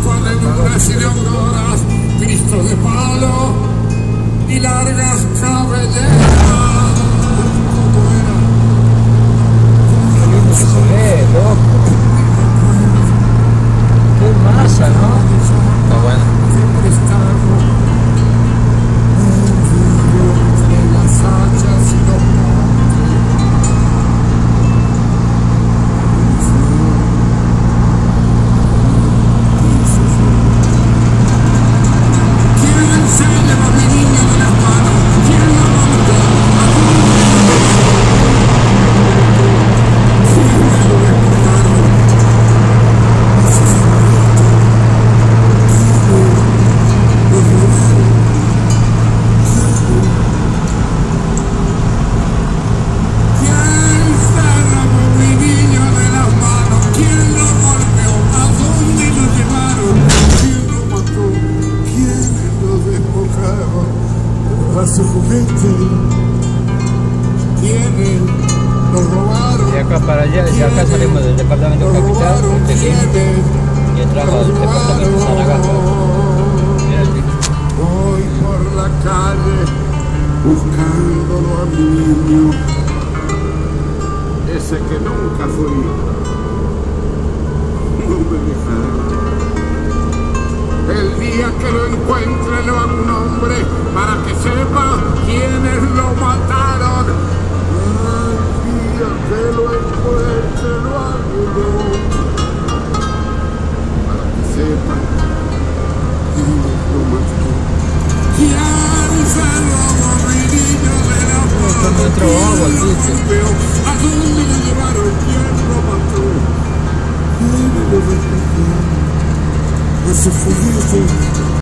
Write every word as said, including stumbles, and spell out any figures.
con lunas y de auroras, Cristo de palo y largas cabelleras. ¿Cómo era? Qué lindo que se ve, loco. Qué masa, ¿no? Está bueno. Entre las hachas y los su juguete, ¿quiénes lo robaron? De acá para allá, desde acá salimos del departamento capital, y entramos al departamento San Agustín. Voy por la calle buscándolo a mi niño, ese que nunca fui, no me dejará. El día que lo encuentre lo hago un hombre para que sepa quiénes lo mataron. El día que lo encuentre lo hago un hombre para que sepa quiénes lo mataron. ¿Quién se robó mi niño de la mano? ¿A dónde lo llevaron? ¿Quién lo mató? ¿Quién lo rescató? Ese juguete